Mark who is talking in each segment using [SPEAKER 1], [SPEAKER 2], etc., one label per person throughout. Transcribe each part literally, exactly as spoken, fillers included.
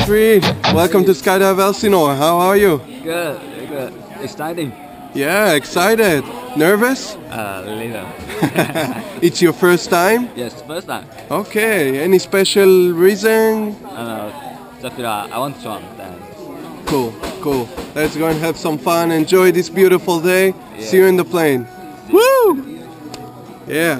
[SPEAKER 1] three. Welcome to Skydive Elsinore. How are you?
[SPEAKER 2] Good, good. Exciting.
[SPEAKER 1] Yeah, excited. Nervous?
[SPEAKER 2] Uh, little.
[SPEAKER 1] It's your first time?
[SPEAKER 2] Yes, first time.
[SPEAKER 1] Okay. Any special reason?
[SPEAKER 2] Uh, just uh, I want to jump. Then.
[SPEAKER 1] Cool, cool. Let's go and have some fun. Enjoy this beautiful day.
[SPEAKER 2] Yeah.
[SPEAKER 1] See you in the plane. Woo! Yeah.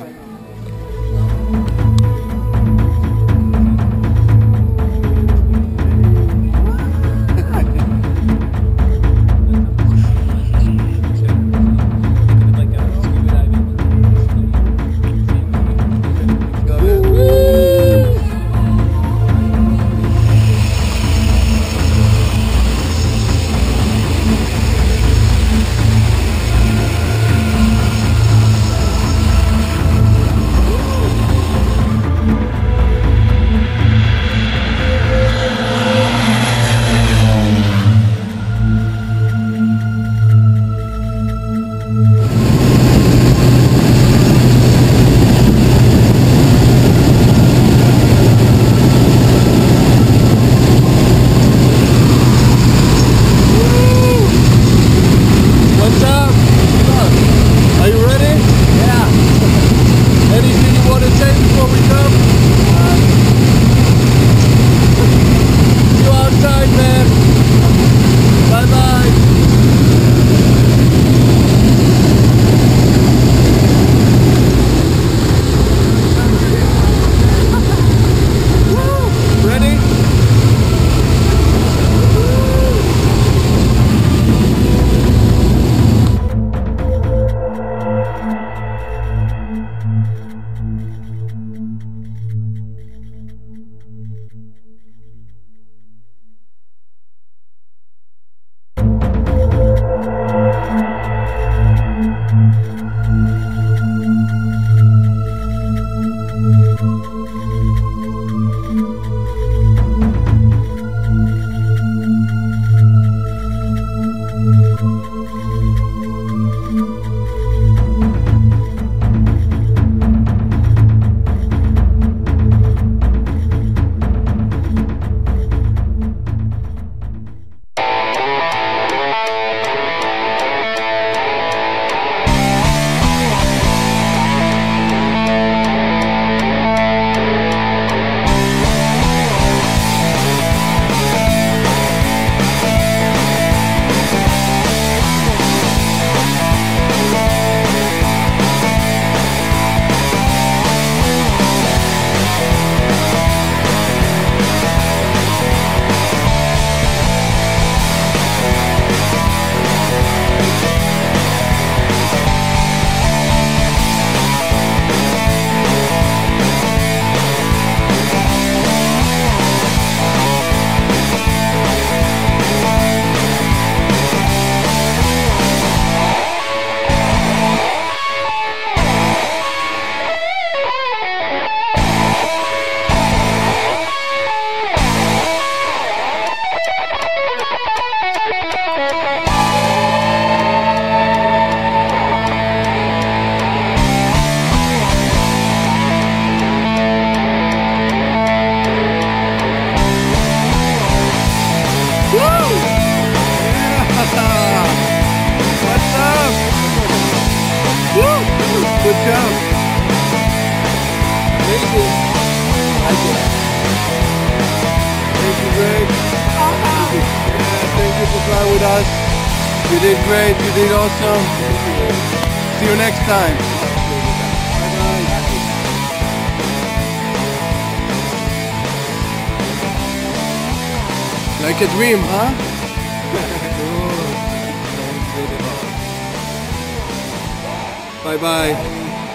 [SPEAKER 1] Good job. Amazing. Thank you. Thank you, Greg. Yeah, thank you for flying with us. You did great. You did awesome. See you next time. Like a dream, huh? Bye bye.